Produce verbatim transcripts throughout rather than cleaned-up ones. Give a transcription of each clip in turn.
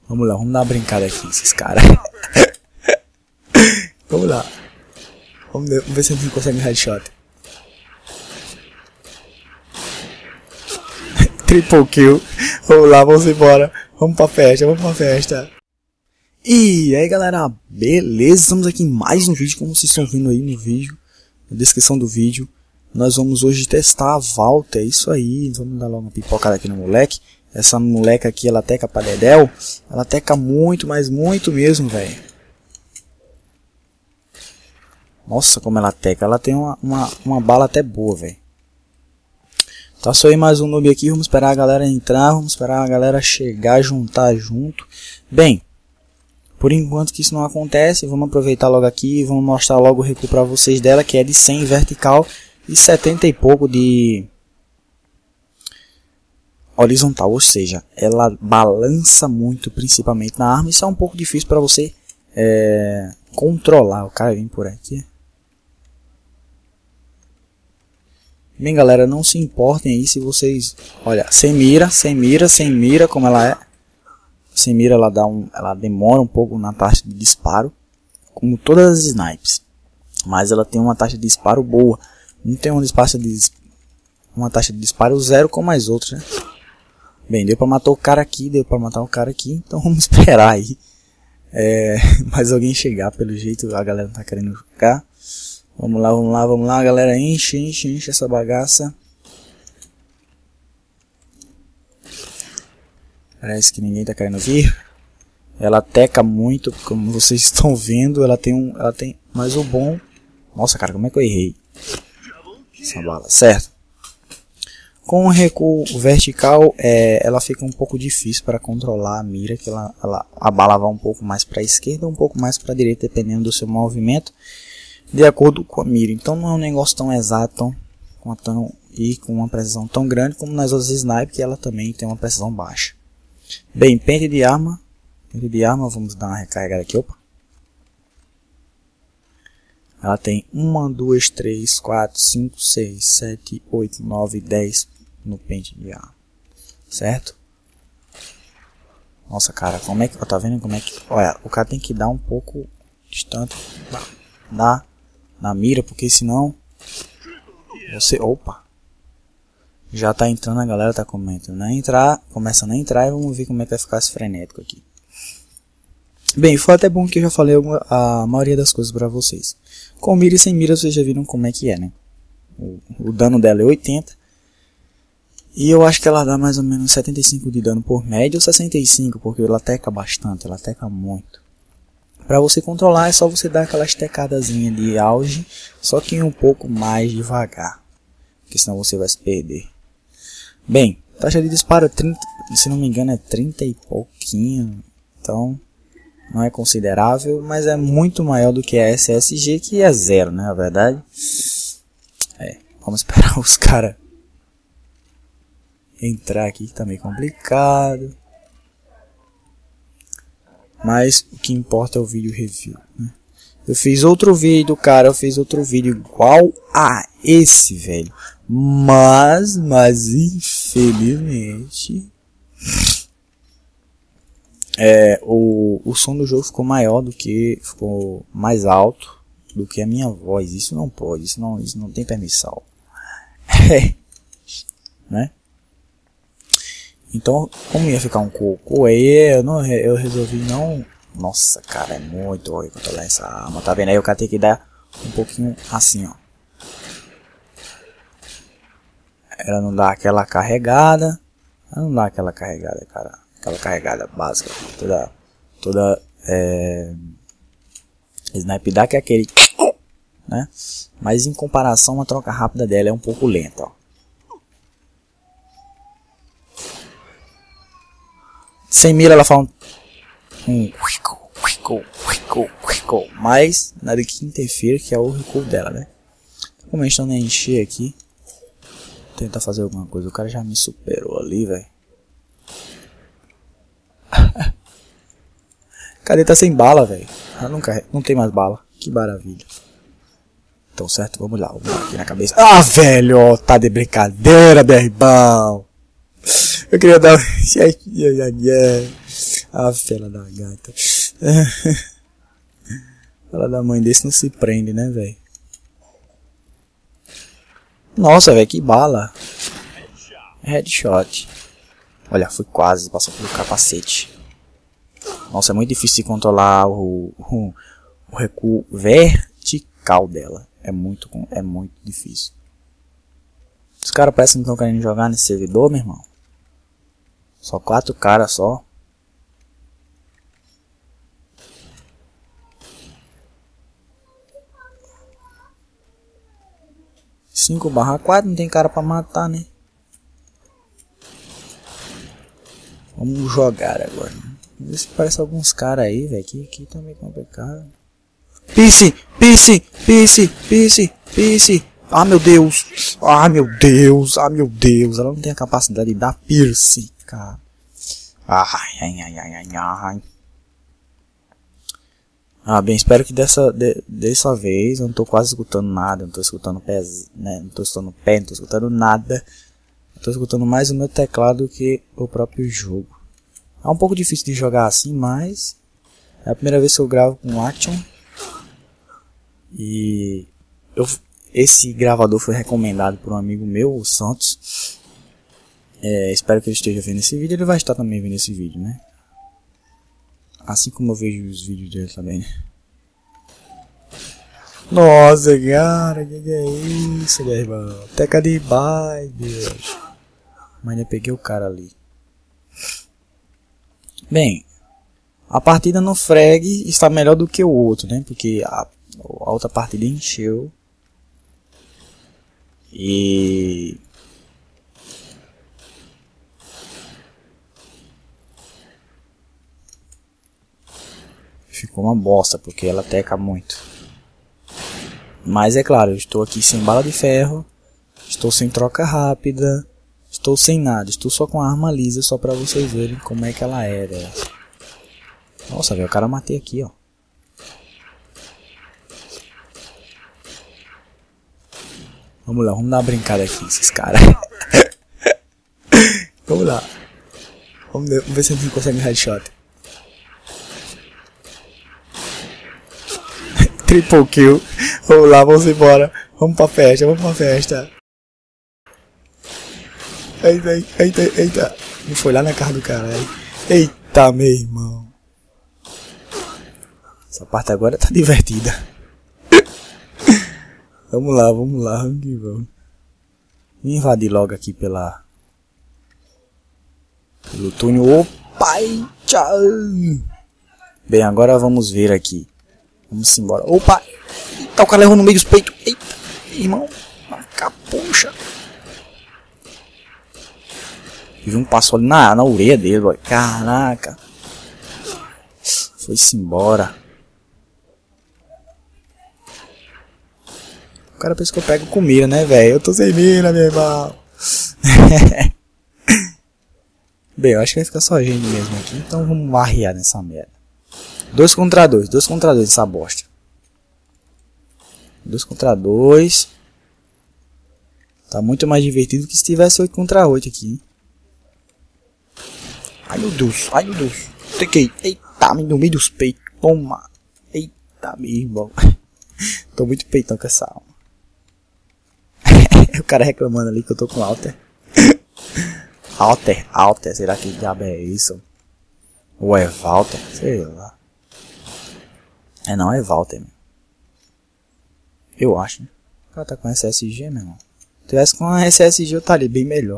Vamos lá, vamos dar uma brincada aqui, esses caras. Vamos lá. Vamos ver, vamos ver se a gente consegue um headshot. Triple kill. Vamos lá, vamos embora. Vamos pra festa, vamos pra festa. E aí galera, beleza? Estamos aqui em mais um vídeo, como vocês estão vendo aí no vídeo, na descrição do vídeo. Nós vamos hoje testar a Valta, é isso aí. Vamos dar logo uma pipocada aqui no moleque. Essa moleca aqui, ela teca pra dedéu. Ela teca muito, mas muito mesmo, velho. Nossa, como ela teca. Ela tem uma, uma, uma bala até boa, velho. Tá só aí mais um noob aqui. Vamos esperar a galera entrar. Vamos esperar a galera chegar, juntar junto. Bem, por enquanto que isso não acontece, vamos aproveitar logo aqui e vamos mostrar logo o recuo pra vocês dela, que é de cem vertical e setenta e pouco de horizontal, ou seja, ela balança muito, principalmente na arma. Isso é um pouco difícil para você é, controlar. O cara vem por aqui. Bem galera, não se importem aí se vocês, olha, sem mira, sem mira, sem mira, como ela é. Sem mira ela dá um, ela demora um pouco na taxa de disparo, como todas as snipes, mas ela tem uma taxa de disparo boa. Não tem uma taxa de uma taxa de disparo zero como as outras, né? Bem, deu pra matar o cara aqui, deu pra matar o cara aqui, então vamos esperar aí é, mais alguém chegar. Pelo jeito a galera tá querendo jogar. Vamos lá, vamos lá, vamos lá, galera, enche, enche, enche essa bagaça. Parece que ninguém tá querendo vir. Ela teca muito, como vocês estão vendo, ela tem um, ela tem, mas o bom, nossa cara, como é que eu errei essa bala, certo? Com o recuo vertical, é, ela fica um pouco difícil para controlar a mira, que ela, ela, a bala vai um pouco mais para a esquerda, um pouco mais para a direita, dependendo do seu movimento, de acordo com a mira. Então não é um negócio tão exato tão, com tão, e com uma precisão tão grande como nas outras snipes, que ela também tem uma precisão baixa. Bem, pente de arma, pente de arma, vamos dar uma recarregada aqui, opa. Ela tem uma, duas, três, quatro, cinco, seis, sete, oito, nove, dez no pente de arma, certo? Nossa cara, como é que, tá vendo como é que, olha, o cara tem que dar um pouco distante na, na mira, porque senão você, opa, já tá entrando, a galera tá comentando a entrar, começando a entrar e vamos ver como é que vai ficar esse frenético aqui. Bem, foi até bom que eu já falei a maioria das coisas pra vocês. Com mira e sem mira vocês já viram como é que é, né? O, o dano dela é oitenta. E eu acho que ela dá mais ou menos setenta e cinco de dano por média ou sessenta e cinco, porque ela teca bastante, ela teca muito. Pra você controlar é só você dar aquelas tecadazinhas de auge, só que um pouco mais devagar, porque senão você vai se perder. Bem, taxa de disparo trinta, se não me engano é trinta e pouquinho, então não é considerável, mas é muito maior do que a S S G, que é zero, né, na verdade. É, vamos esperar os caras entrar aqui, que tá meio complicado. Mas o que importa é o vídeo review, né? Eu fiz outro vídeo, cara, eu fiz outro vídeo igual a esse, velho. Mas, mas infelizmente... É, o, o som do jogo ficou maior do que, ficou mais alto do que a minha voz. Isso não pode, isso não, isso não tem permissão. É, né? Então, como ia ficar um cocô aí, eu, não, eu resolvi não... Nossa, cara, é muito ruim controlar essa arma, tá vendo aí? O cara tem que dar um pouquinho assim, ó. Ela não dá aquela carregada, ela não dá aquela carregada, cara. Aquela carregada básica, toda, toda, é, snipe dá que é aquele, né? Mas em comparação a troca rápida dela é um pouco lenta, ó. Sem mira ela fala um, um mas nada que interfira, que é o recuo dela, né? Começando a encher aqui, tentar fazer alguma coisa. O cara já me superou ali, velho. Cadê? Tá sem bala, velho. Ah, não, não tem mais bala. Que maravilha. Então, certo? Vamos lá. Vamos lá aqui na cabeça. Ah, velho. Tá de brincadeira, meu irmão. Eu queria dar... A fela da gata. Fela da mãe desse não se prende, né, velho? Nossa, velho, que bala. Headshot. Olha, fui quase, passou pelo capacete. Nossa, é muito difícil de controlar o, o, o recuo vertical dela. É muito, é muito difícil. Os caras parecem que não estão querendo jogar nesse servidor, meu irmão. Só quatro caras só. cinco barra quatro, não tem cara pra matar, né? Vamos jogar agora. Vamos ver se parece alguns caras aí, velho. Que aqui tá meio complicado. Pisse, pisse, pisse, pisse, pisse. Ah, meu Deus. Ah, meu Deus. Ah, meu Deus. Ela não tem a capacidade de dar piercing, cara. Ai, ai, ai, ai, ai, ai. Ah, bem, espero que dessa, de, dessa vez eu não tô quase escutando nada, não tô escutando pés, né, não tô escutando pé, não tô escutando nada. Eu tô escutando mais o meu teclado que o próprio jogo. É um pouco difícil de jogar assim, mas é a primeira vez que eu gravo com Action. E eu, esse gravador foi recomendado por um amigo meu, o Santos. É, espero que ele esteja vendo esse vídeo, ele vai estar também vendo esse vídeo, né? Assim como eu vejo os vídeos dele também, né? Nossa, cara, que que é isso, meu irmão? Teca de bai, Deus. Mas eu peguei o cara ali. Bem, a partida no frag está melhor do que o outro, né? Porque a, a outra partida encheu. E... ficou uma bosta, porque ela teca muito. Mas é claro, eu estou aqui sem bala de ferro. Estou sem troca rápida. Estou sem nada. Estou só com a arma lisa, só pra vocês verem como é que ela é, velho. Nossa, velho, o cara matei aqui, ó. Vamos lá, vamos dar uma brincada aqui, esses caras. Vamos lá. Vamos ver, vamos ver se a gente consegue um headshot. Triple kill. Vamos lá, vamos embora. Vamos pra festa, vamos pra festa. Eita, eita, eita. Não foi lá na casa do caralho. Eita, meu irmão. Essa parte agora tá divertida. Vamos lá, vamos lá, vamos que vamos. Vou invadir logo aqui pela... pelo túnel. Opa, tchau. Bem, agora vamos ver aqui. Vamos embora. Opa! Eita, o cara levou no meio dos peitos. Eita, irmão. Uma capucha. Tive um passo ali na, na orelha dele, boy. Caraca. Foi-se embora. O cara pensa que eu pego com mira, né, velho? Eu tô sem mira, meu irmão. Bem, eu acho que vai ficar só a gente mesmo aqui. Então vamos varrear nessa merda. Dois contra dois. Dois contra dois essa bosta. Dois contra dois. Tá muito mais divertido que se tivesse oito contra oito aqui, hein? Ai, meu Deus. Ai, meu Deus. Tequei. Eita, no meio dos peitos. Toma. Eita, meu irmão. Tô muito peitão com essa alma. O cara reclamando ali que eu tô com Alter. Alter, Alter. Será que diabo é isso? Ou é Walter? Sei lá. É, não, é Walter, meu. Eu acho, né? O cara tá com S S G, meu irmão. Se tivesse com a S S G eu estaria bem melhor.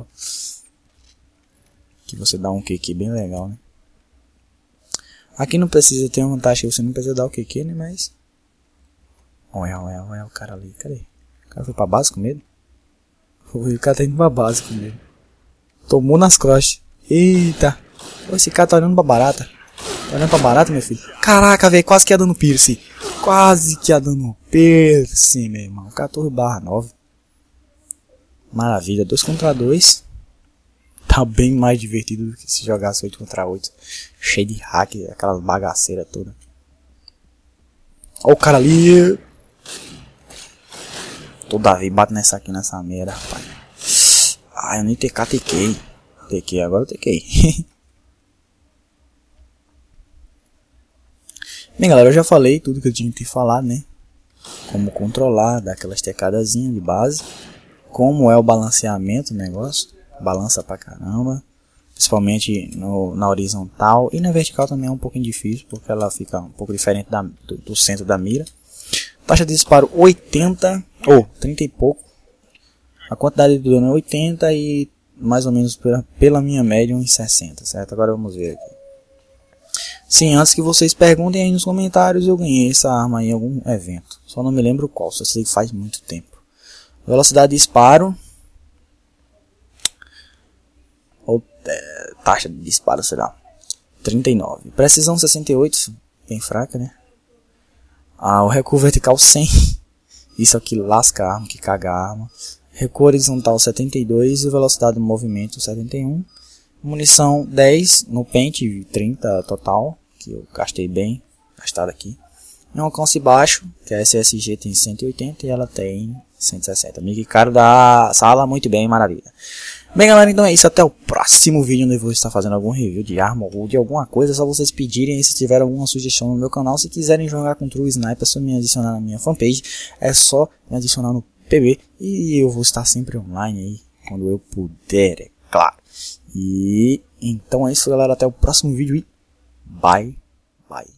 Que você dá um Q Q bem legal, né? Aqui não precisa ter uma vantagem que você não precisa dar o Q Q, né? Mas... olha, olha, olha o cara ali. Cadê? O cara foi pra base com medo? O cara tá indo pra base com medo. Tomou nas costas. Eita. Esse cara tá olhando pra barata. Tá olhando pra barata, meu filho? Caraca, velho. Quase que ia dando piercing. Quase que ia dando piercing, meu irmão. quatorze barra nove. Maravilha. dois contra dois. Tá bem mais divertido do que se jogasse oito contra oito. Cheio de hack. Aquelas bagaceiras todas. Ó o cara ali. Toda vez bate nessa aqui, nessa merda, rapaz. Ah, eu nem T K, tequei. Tequei, agora eu tequei. Bem, galera, eu já falei tudo que eu tinha que falar, né? Como controlar, dar aquela estecadazinha de base. Como é o balanceamento do negócio. Balança pra caramba. Principalmente no, na horizontal. E na vertical também é um pouquinho difícil, porque ela fica um pouco diferente da, do, do centro da mira. Taxa de disparo oitenta, ou trinta e pouco. A quantidade de dano é oitenta e mais ou menos pela, pela minha média uns sessenta, certo? Agora vamos ver aqui. Sim, antes que vocês perguntem aí nos comentários, eu ganhei essa arma em algum evento. Só não me lembro qual, só sei que faz muito tempo. Velocidade de disparo. Ou é, taxa de disparo será trinta e nove. Precisão sessenta e oito, bem fraca, né? Ah, o recuo vertical cem. Isso aqui lasca a arma, que caga a arma. Recuo horizontal setenta e dois e velocidade do movimento setenta e um. Munição dez no pente, trinta total, que eu gastei bem, gastado aqui. E um alcance baixo, que a S S G tem cento e oitenta e ela tem cento e sessenta. Amigo caro da sala, muito bem, maravilha. Bem, galera, então é isso. Até o próximo vídeo onde eu vou estar fazendo algum review de arma ou de alguma coisa. É só vocês pedirem. Se tiver alguma sugestão no meu canal, se quiserem jogar com True Sniper, é só me adicionar na minha fanpage. É só me adicionar no P B. E eu vou estar sempre online aí, quando eu puder, é claro. E então é isso, galera. Até o próximo vídeo e bye, bye.